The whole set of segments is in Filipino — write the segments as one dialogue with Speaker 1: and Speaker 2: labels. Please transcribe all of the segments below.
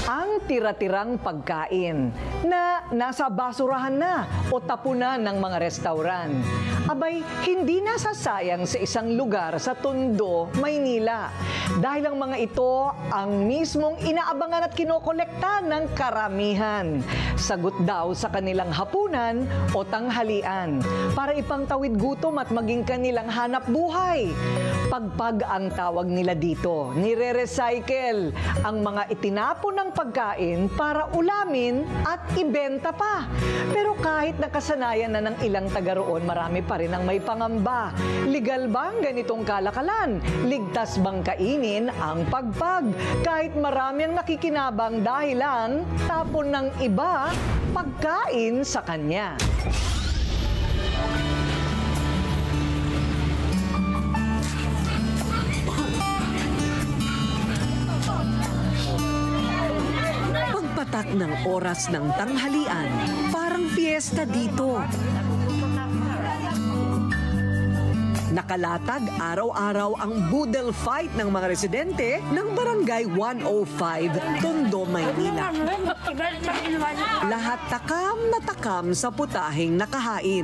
Speaker 1: ang tira-tirang pagkain na nasa basurahan na o tapunan ng mga restauran. Abay, hindi nasasayang sa isang lugar sa Tondo, Maynila. Dahil ang mga ito ang mismong inaabangan at kinokolekta ng karamihan. Sagot daw sa kanilang hapunan o tanghalian para ipangtawid gutom at maging kanilang hanap buhay. Pagpag ang tawag nila dito. Nire-recycle ang mga itinapon ng pagkain para ulamin at ibenta pa. Pero kahit nakasanayan na ng ilang taga roon, marami pa rin ang may pangamba. Legal bang ganitong kalakalan? Ligtas bang kainin ang pagpag? Kahit marami ang nakikinabang dahil lang tapon ng iba pagkain sa kanya.
Speaker 2: Pagpatak ng oras ng tanghalian, parang fiesta dito. Nakalatag araw-araw ang boodle fight ng mga residente ng Barangay 105, Tondo, Maynila. Lahat takam na takam sa putaheng nakahain.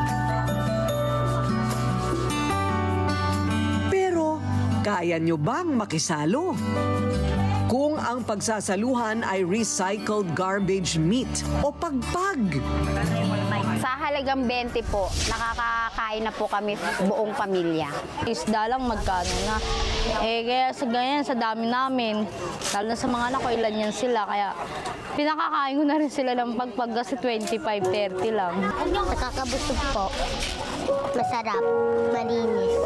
Speaker 2: Pero, kaya nyo bang makisalo? Kung ang pagsasaluhan ay recycled garbage meat o pagpag.
Speaker 3: Sa halagang 20 po, nakakakain na po kami buong pamilya.
Speaker 4: Isda lang magkano na. Kaya sa ganyan, sa dami namin, lalo na sa mga anak ko, ilan yan sila. Kaya pinakakain ko na rin sila ng pagpag kasi 25-30 lang.
Speaker 5: Nakakabusog po. Masarap. Malinis.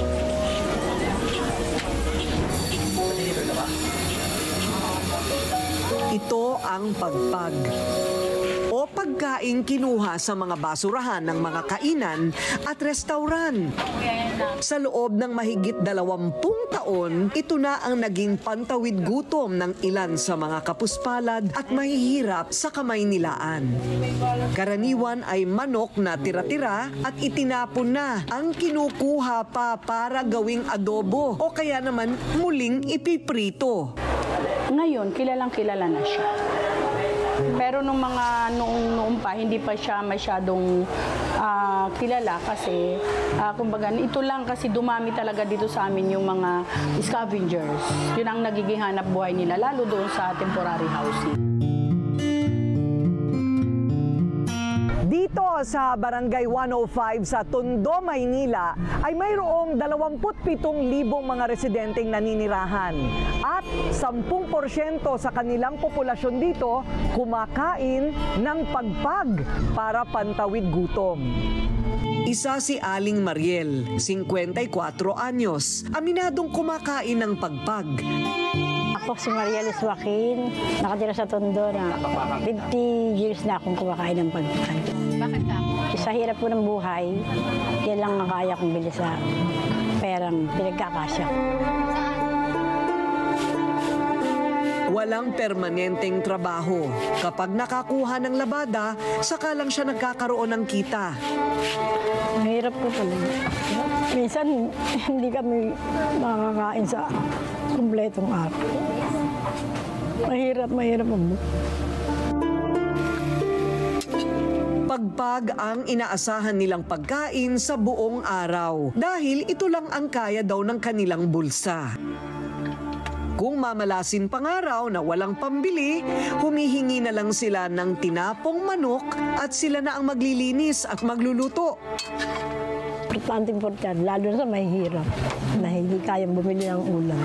Speaker 2: Ito ang pagpag o pagkain kinuha sa mga basurahan ng mga kainan at restauran. Sa loob ng mahigit 20 taon, ito na ang naging pantawid gutom ng ilan sa mga kapuspalad at mahihirap sa Kamaynilaan. Karaniwan ay manok na tira-tira at itinapon na ang kinukuha pa para gawing adobo o kaya naman muling ipiprito.
Speaker 6: Ngayon, kilalang-kilala na siya. Pero nung mga noong pa, hindi pa siya masyadong kilala kasi, kumbaga, ito lang kasi dumami talaga dito sa amin yung mga scavengers. Yun ang nagiging hanap buhay nila, lalo doon sa temporary housing.
Speaker 1: Dito sa Barangay 105 sa Tondo, Maynila ay mayroong 27,000 mga residenteng naninirahan at 10% sa kanilang populasyon dito kumakain ng pagpag para pantawid gutom.
Speaker 2: Isa si Aling Mariel, 54 anyos, aminadong kumakain ng pagpag.
Speaker 7: Ako si Maria Liz Joaquin, nakatira sa Tondo na 50 years na akong kumakain ng pagkain.
Speaker 3: Bakit ka?
Speaker 7: Sa hirap po ng buhay, yan lang ang kaya kong bili sa perang pinagkakasya.
Speaker 2: Walang permanenteng trabaho. Kapag nakakuha ng labada, saka lang siya nagkakaroon ng kita.
Speaker 7: Mahirap po pala. Minsan, hindi kami makakain sa kumpletong araw. Mahirap ang buhay.
Speaker 2: Pagpag ang inaasahan nilang pagkain sa buong araw dahil ito lang ang kaya daw ng kanilang bulsa. Kung mamalasin pangaraw na walang pambili, humihingi na lang sila ng tinapong manok at sila na ang maglilinis at magluluto.
Speaker 7: Importante, lalo na sa mahihirap na hindi kayang bumili ng ulam.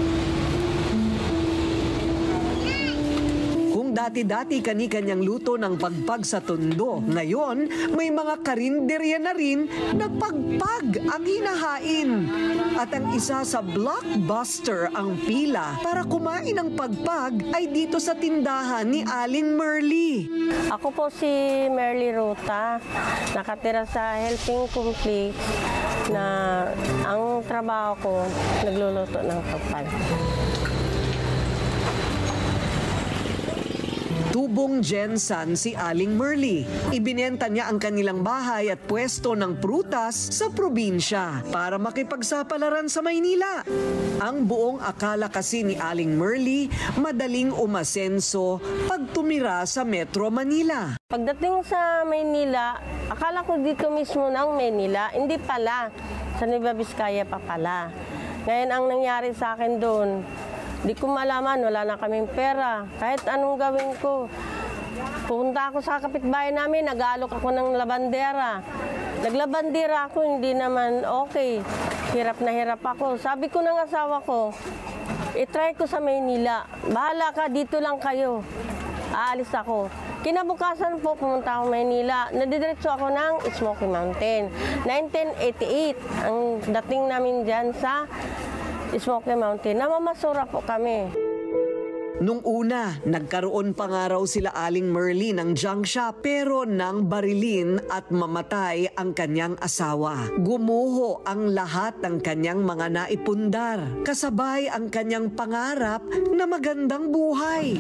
Speaker 2: Dati-dati kani-kanyang luto ng pagpag sa Tondo. Ngayon, may mga karinderya na rin na pagpag ang hinahain. At ang isa sa blockbuster ang pila para kumain ng pagpag ay dito sa tindahan ni Aling Merly.
Speaker 8: Ako po si Merly Ruta, nakatira sa Helping Complex na ang trabaho ko nagluluto ng pagpag.
Speaker 2: 2 Lubong Jensan si Aling Merly. Ibinenta niya ang kanilang bahay at pwesto ng prutas sa probinsya para makipagsapalaran sa Maynila. Ang buong akala kasi ni Aling Merly, madaling umasenso pag tumira sa Metro Manila.
Speaker 8: Pagdating sa Maynila, akala ko dito mismo ng Maynila, hindi pala. Sa Nueva Vizcaya pa pala. Ngayon ang nangyari sa akin doon, di ko malaman, wala na kaming pera. Kahit anong gawin ko. Pupunta ako sa kapitbahay namin, nag-aalok ako ng labandera. Naglabandera ako, hindi naman okay. Hirap na hirap ako. Sabi ko ng asawa ko, itry ko sa Maynila. Bahala ka, dito lang kayo. Aalis ako. Kinabukasan po, pumunta ako Maynila. Nadidiretso ako ng Smoky Mountain. 1988, ang dating namin dyan sa Smoky Mountain. Namamasura po kami.
Speaker 2: Nung una, nagkaroon pa nga raw sila Aling Merly ng junk shop pero nang barilin at mamatay ang kanyang asawa. Gumuho ang lahat ng kanyang mga naipundar. Kasabay ang kanyang pangarap na magandang buhay.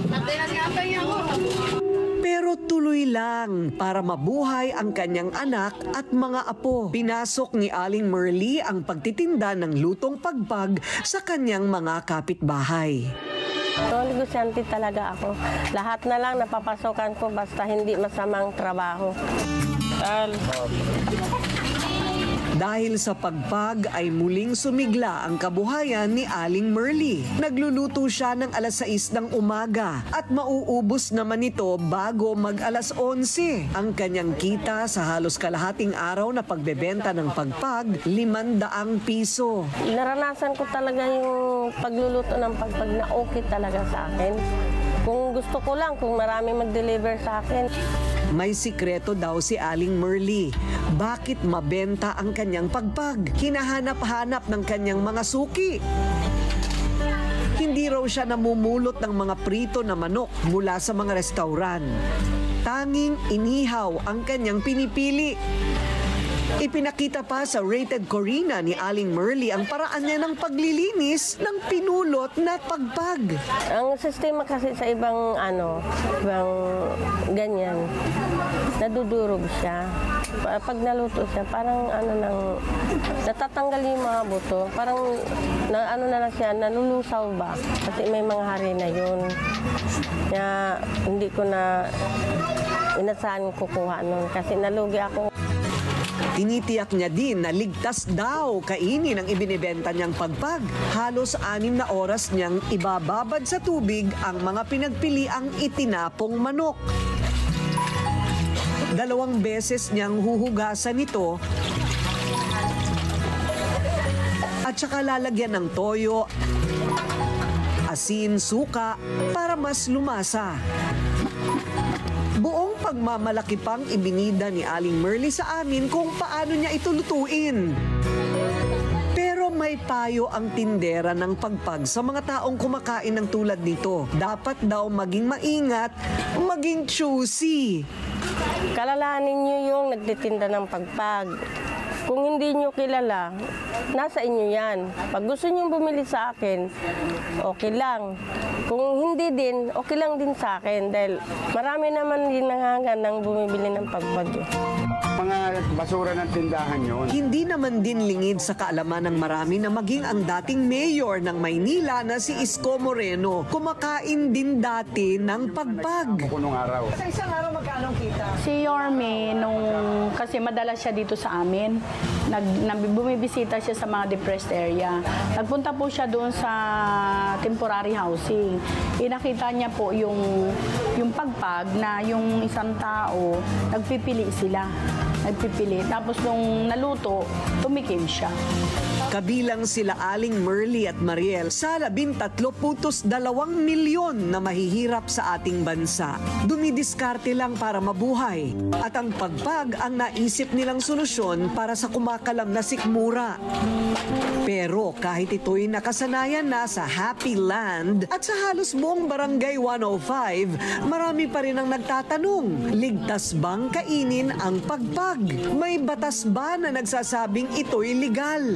Speaker 2: Pero tuloy lang para mabuhay ang kanyang anak at mga apo. Pinasok ni Aling Merly ang pagtitinda ng lutong pagpag sa kanyang mga kapitbahay.
Speaker 8: So, negosyante talaga ako. Lahat na lang napapasokan ko basta hindi masamang trabaho.
Speaker 2: Dahil sa pagpag ay muling sumigla ang kabuhayan ni Aling Merly. Nagluluto siya ng alas 6 ng umaga at mauubos naman ito bago mag alas 11. Ang kanyang kita sa halos kalahating araw na pagbebenta ng pagpag, 500 piso.
Speaker 8: Naranasan ko talaga yung pagluluto ng pagpag na okay talaga sa akin. Kung gusto ko lang, kung marami mag-deliver sa akin.
Speaker 2: May sikreto daw si Aling Merly. Bakit mabenta ang kanyang pagpag? Hinahanap-hanap ng kanyang mga suki. Hindi raw siya namumulot ng mga prito na manok mula sa mga restauran. Tanging inihaw ang kanyang pinipili. Ipinakita pa sa Rated Corina ni Aling Merly ang paraan niya ng paglilinis ng pinulot na pagpag.
Speaker 8: Ang sistema kasi sa ibang ibang ganyan, nadudurog siya. Pag naluto siya, parang natatanggal yung mga buto. Parang na lang siya, nalulusaw ba? Kasi may mga hari na yun. Kaya hindi ko na inasahan kukuha nun kasi nalugi ako.
Speaker 2: Tinitiyak niya din na ligtas daw kainin ang ibinibenta niyang pagpag. Halos 6 na oras niyang ibababad sa tubig ang mga pinagpiliang itinapong manok. 2 beses niyang huhugasan ito at saka lalagyan ng toyo, asin, suka para mas lumasa. Buong pagmamalaki pang ibinida ni Aling Merly sa amin kung paano niya ito lutuin. Pero may payo ang tindera ng pagpag sa mga taong kumakain ng tulad nito. Dapat daw maging maingat, maging choosy.
Speaker 8: Kalalahanin niyo yung nagtitinda ng pagpag. Kung hindi niyo kilala, nasa inyo yan. Pag gusto niyo bumili sa akin, okay lang. Kung hindi din, okay lang din sa akin dahil marami naman din nangangandang bumibili ng pagpag.
Speaker 9: Mga basura ng tindahan yun.
Speaker 2: Hindi naman din lingid sa kaalaman ng marami na maging ang dating mayor ng Maynila na si Isko Moreno, kumakain din dati ng pagpag.
Speaker 9: Punong araw.
Speaker 1: Sa isang araw magkano kita?
Speaker 6: Si Yorme, kasi madalas siya dito sa amin, bumibisita siya sa mga depressed area. Nagpunta po siya doon sa temporary housing. Inakita niya po yung pagpag na yung isang tao, nagpipili sila. Tapos nung naluto, tumikim siya.
Speaker 2: Kabilang sila Aling Merly at Mariel sa 13.2 milyon na mahihirap sa ating bansa. Dumidiskarte lang para mabuhay. At ang pagpag ang naisip nilang solusyon para sa kumakalam na sikmura. Pero kahit ito'y nakasanayan na sa Happy Land at sa halos buong Barangay 105, marami pa rin ang nagtatanong, ligtas bang kainin ang pagpag? May batas ba na nagsasabing ito'y legal?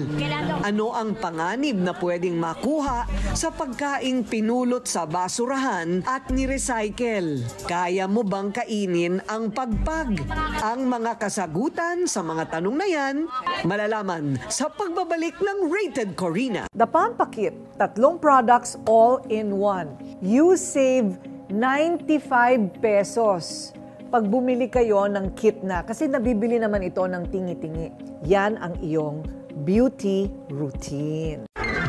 Speaker 2: Ano ang panganib na pwedeng makuha sa pagkaing pinulot sa basurahan at ni-recycle? Kaya mo bang kainin ang pagpag? Ang mga kasagutan sa mga tanong na yan, malalaman sa pagbabalik ng Rated Corina.
Speaker 1: The Pampakit, 3 products all in one. You save 95 pesos pag bumili kayo ng kit na. Kasi nabibili naman ito ng tingi-tingi. Yan ang iyong beauty routine.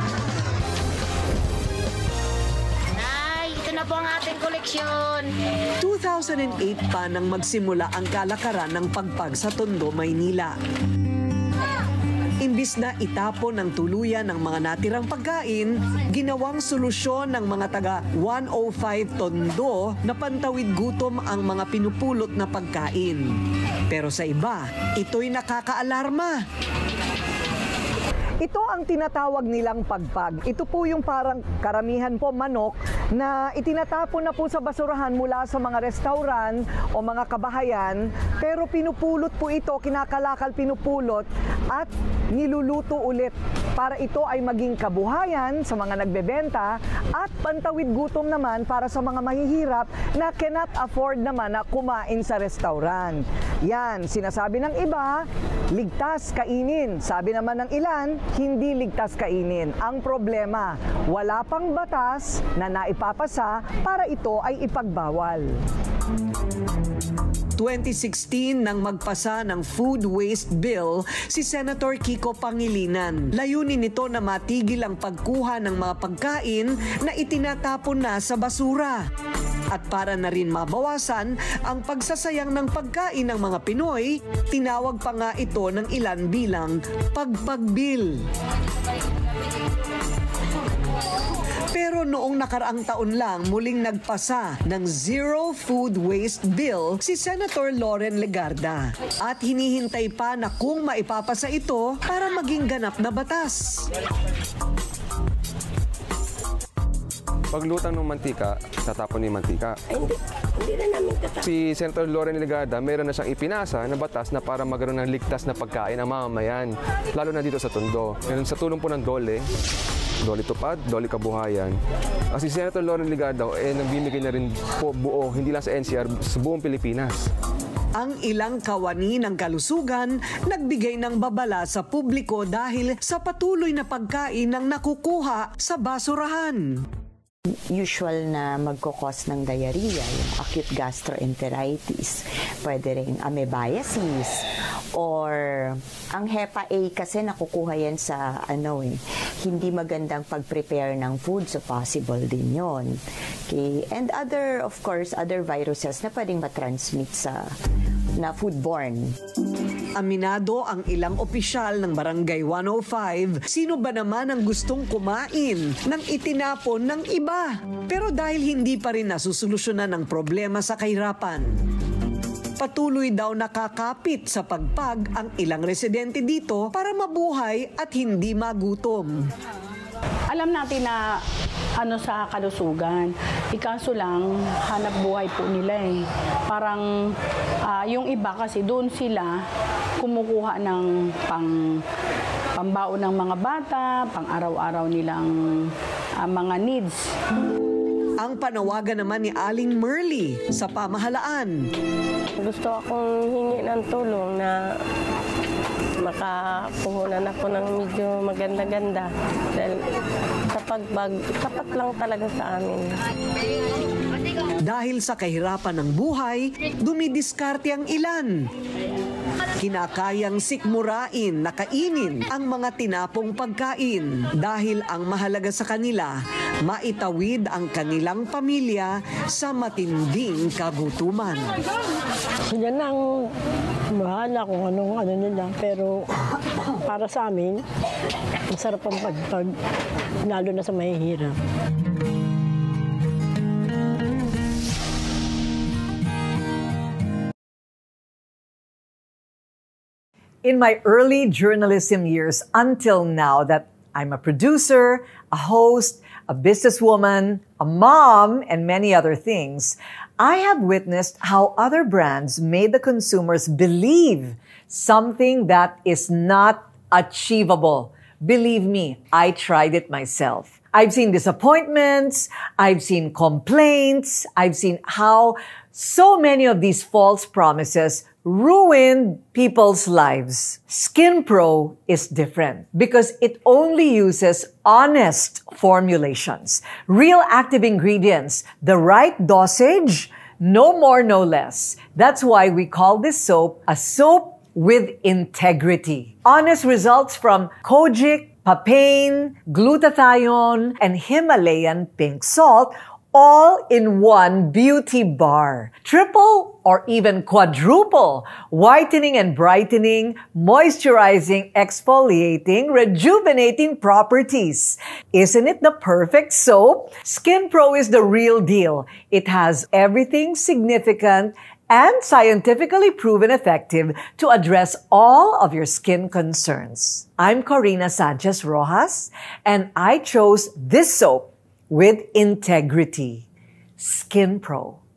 Speaker 5: Nay, ito na po ang ating koleksyon.
Speaker 2: 2008 pa nang magsimula ang kalakaran ng pagpag sa Tondo, Maynila. Imbis na itapon ng tuluyan ng mga natirang pagkain, ginawang solusyon ng mga taga 105 Tondo na pantawid gutom ang mga pinupulot na pagkain. Pero sa iba, ito'y nakakaalarma.
Speaker 1: Ito ang tinatawag nilang pagpag. Ito po yung parang karamihan po manok na itinatapon na po sa basurahan mula sa mga restaurant o mga kabahayan, pero pinupulot po ito, kinakalakal pinupulot at niluluto ulit para ito ay maging kabuhayan sa mga nagbebenta at pantawid gutom naman para sa mga mahihirap na cannot afford naman na kumain sa restaurant. Yan, sinasabi ng iba, ligtas kainin. Sabi naman ng ilan, hindi ligtas kainin. Ang problema, wala pang batas na naipapasa para ito ay ipagbawal.
Speaker 2: 2016 nang magpasa ng Food Waste Bill si Senator Kiko Pangilinan. Layunin nito na matigil ang pagkuha ng mga pagkain na itinatapon na sa basura. At para na rin mabawasan ang pagsasayang ng pagkain ng mga Pinoy, tinawag pa nga ito ng ilan bilang pagpag-bill. Pero noong nakaraang taon lang muling nagpasa ng Zero Food Waste Bill si Senator Loren Legarda. At hinihintay pa na kung maipapasa ito para maging ganap na batas.
Speaker 10: Paglutang ng mantika, tatapon yung mantika.
Speaker 8: Hindi na namin tatapon.
Speaker 10: Si Senator Loren Legarda, meron na siyang ipinasa na batas na para magkaroon ng ligtas na pagkain ang mamamayan, lalo na dito sa Tondo. Ngayon, sa tulong po ng DOLE, Dole Tupad, Dole Kabuhayan. Si Senator Loren Legarda, nagbibigay na rin po buo, hindi lang sa NCR, sa buong Pilipinas.
Speaker 2: Ang ilang kawani ng kalusugan nagbigay ng babala sa publiko dahil sa patuloy na pagkain ng nakukuha sa basurahan.
Speaker 11: Usual na magkukos ng diarrhea, yung acute gastroenteritis, pwede rin amoebiasis, or ang HEPA A kasi nakukuha yan sa hindi magandang pag-prepare ng food, so possible din yon. Okay. And of course, other viruses na pwedeng matransmit na foodborne.
Speaker 2: Aminado ang ilang opisyal ng Barangay 105, sino ba naman ang gustong kumain ng itinapon ng iba? Pero dahil hindi pa rin nasusolusyonan ang problema sa kahirapan, patuloy daw nakakapit sa pagpag ang ilang residente dito para mabuhay at hindi magutom.
Speaker 6: Alam natin na sa kalusugan. Ikaso lang, hanap buhay po nila eh. Parang yung iba kasi doon sila kumukuha ng pambaon ng mga bata, pang araw-araw nilang mga needs.
Speaker 2: Ang panawagan naman ni Aling Merly sa pamahalaan.
Speaker 8: Gusto akong hingi ng tulong na makapuhunan ako ng medyo maganda-ganda. Dahil sa pagbag, tapat lang talaga sa amin.
Speaker 2: Dahil sa kahirapan ng buhay, dumidiskarte ang ilan. Kinakayang sikmurain na kainin ang mga tinapong pagkain dahil ang mahalaga sa kanila, maitawid ang kanilang pamilya sa matinding kagutuman.
Speaker 7: Yan ang bahala kung anong nila, pero para sa amin, masarap ang pagpag, lalo na sa mahihirap.
Speaker 1: In my early journalism years until now that I'm a producer, a host, a businesswoman, a mom, and many other things, I have witnessed how other brands made the consumers believe something that is not achievable Believe me, I tried it myself. I've seen disappointments, I've seen complaints, I've seen how so many of these false promises ruined people's lives. Skin Pro is different because it only uses honest formulations, real active ingredients, the right dosage, no more, no less. That's why we call this soap a soap with integrity. Honest results from Kojic, papain, glutathione, and Himalayan pink salt, all in one beauty bar. Triple or even quadruple whitening and brightening, moisturizing, exfoliating, rejuvenating properties. Isn't it the perfect soap? Skin Pro is the real deal. It has everything significant and scientifically proven effective to address all of your skin concerns. I'm Corina Sanchez Rojas, and I chose this soap with integrity. Skin Pro.